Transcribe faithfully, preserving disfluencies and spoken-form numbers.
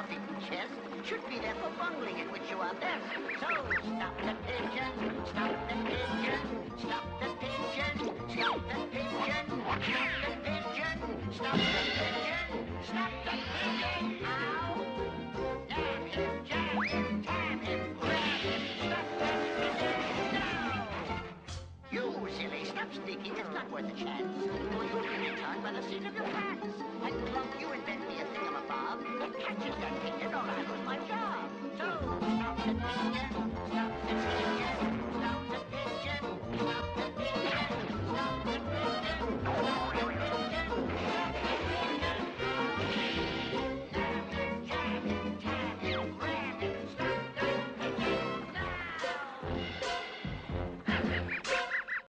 big chest should be there for bungling, in which you are best. So stop the pigeon, stop the pigeon, stop the pigeon, stop the pigeon, stop the pigeon, stop the pigeon, stop the pigeon. Ow! Nab him, jab him, tab him, grab him, stop that pigeon now! You silly, stop sneaking, it's not worth a chance.